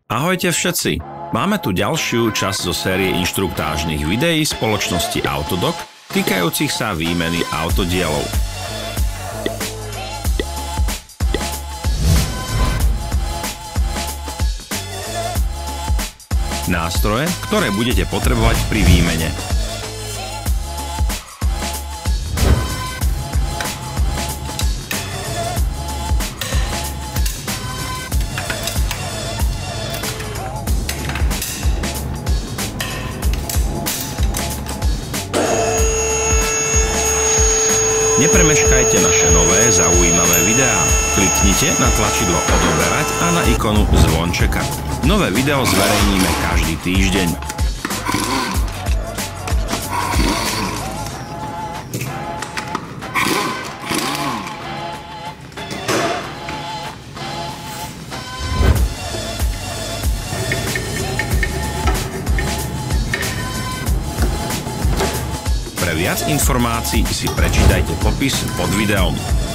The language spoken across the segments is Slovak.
Ahojte všetci! Máme tu ďalšiu časť zo série inštruktážnych videí spoločnosti Autodoc týkajúcich sa výmeny autodielov. Nástroje, ktoré budete potrebovať pri výmene. Nepremeškajte naše nové zaujímavé videá. Kliknite na tlačidlo odoberať a na ikonu zvončeka. Nové video zverejníme každý týždeň. Pre viac informácií si prečítajte popis pod videom.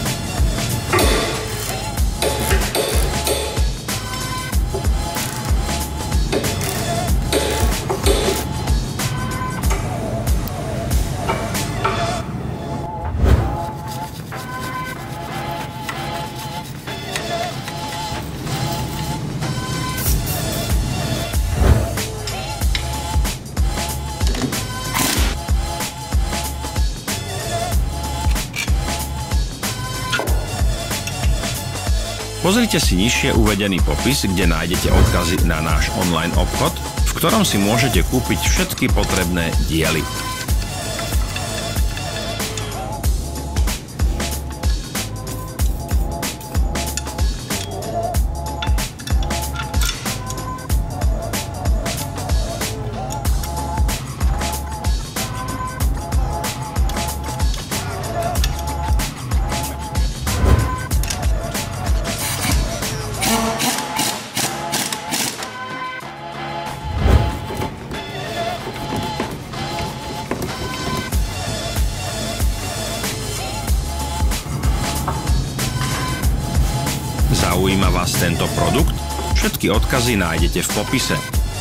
Pozrite si nižšie uvedený popis, kde nájdete odkazy na náš online obchod, v ktorom si môžete kúpiť všetky potrebné diely. Zaujíma vás tento produkt? Všetky odkazy nájdete v popise.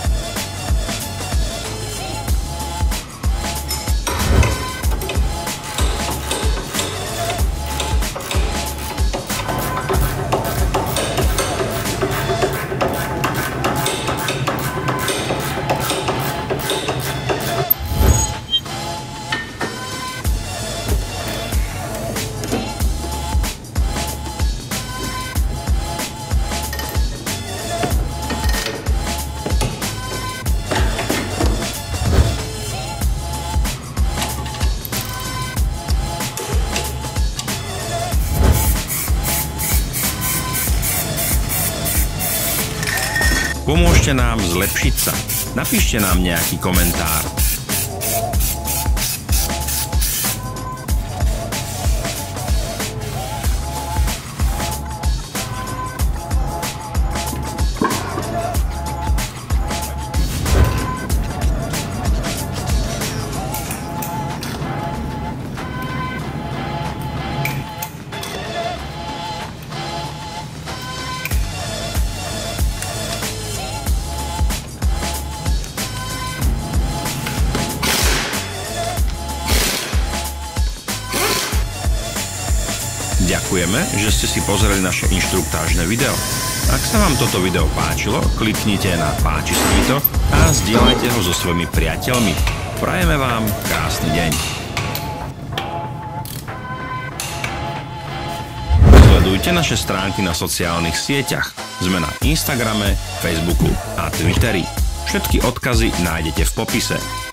Pomôžte nám zlepšiť sa. Napíšte nám nejaký komentár. Ďakujeme, že ste si pozreli naše inštruktážne video. Ak sa vám toto video páčilo, kliknite na páči sa mi to a zdieľajte ho so svojimi priateľmi. Prajeme vám krásny deň. Sledujte naše stránky na sociálnych sieťach. Sme na Instagrame, Facebooku a Twitteri. Všetky odkazy nájdete v popise.